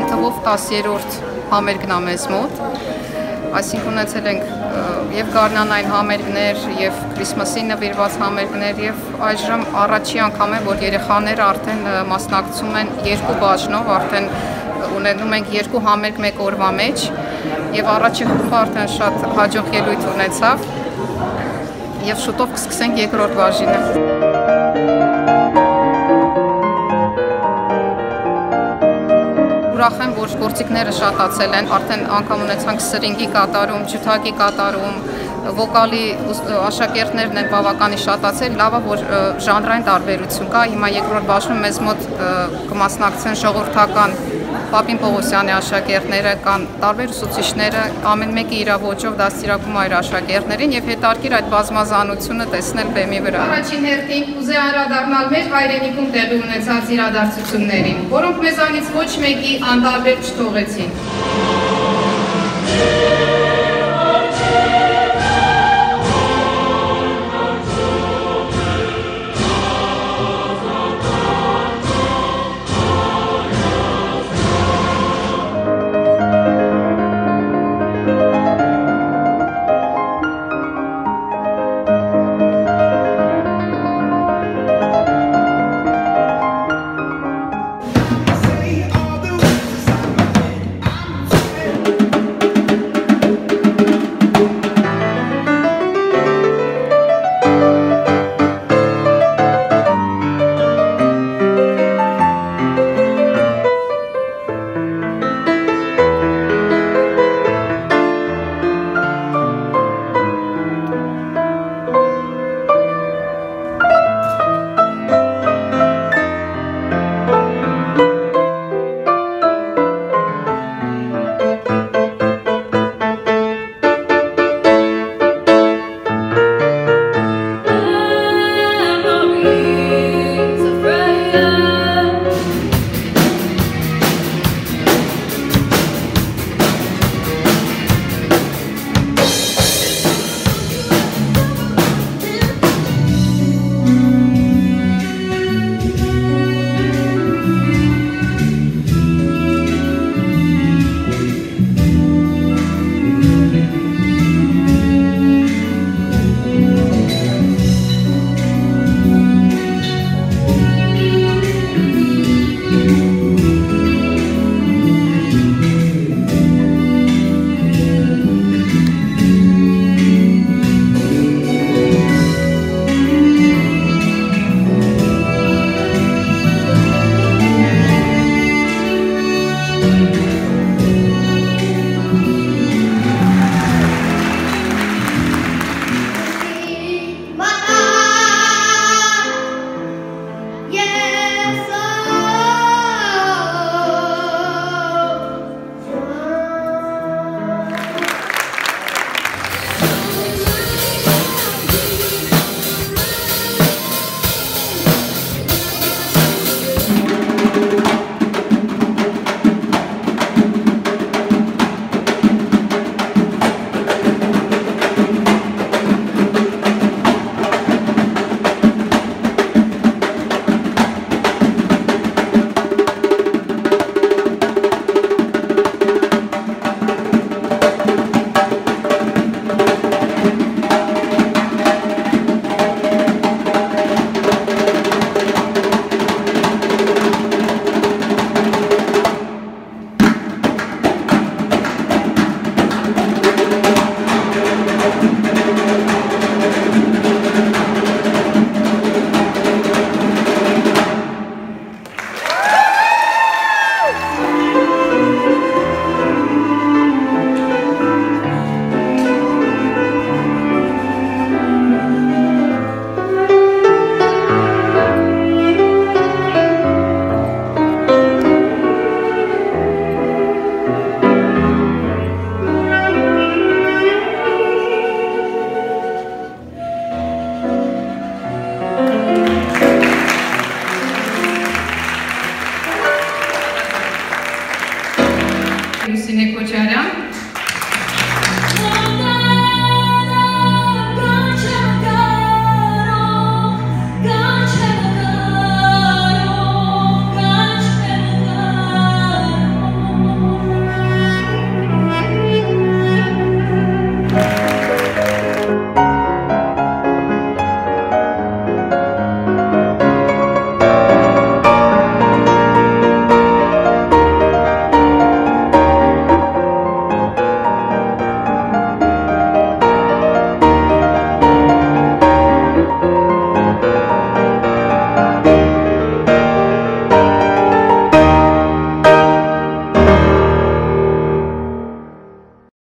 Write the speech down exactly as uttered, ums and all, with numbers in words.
թվով տասերորդ համերգն է մեզ մոտ, այսինքն ունեցել ենք և գարնանային համերգներ, և Քրիսմասին նվիրված համերգներ, և այժմ առաջի անգամ է, որ երեխաները արդեն մասնակցում են երկու բաժնով, արդեն ունենում ենք երկու համերգ մեկ օրվա մեջ, և առաջի խումբը արդեն շատ հաջող ելույթ ունեցավ, և շուտով կսկսենք երկրորդ բաժինը։ Ուրախ եմ, որ գործիքները շատացել են, արդեն անգամ ունեցանք սրինգի կատարում, ջութակի կատարում, վոկալի աշակերտներն են բավականին շատացել, լավ է, որ ժանրային տարբերություն կա, հիմա երկրորդ բաժնում մեզ մոտ կմասնակցեն ժողովրդական Պապին Պողոսյանի աշակերտները, կան տարբեր ուսուցիչները, ամեն մեկը իր ոճով դաստիարակում է իր աշակերտներին և հետաքրքիր այդ բազմազանությունը տեսնել բեմի վրա։ Առաջին հերթին կուզեի անդրադառնալ մեր հայրենիքում տեղի ունեցած իրադարձություններին, որոնք մեզանից ոչ մեկի անտարբեր չթողեցին։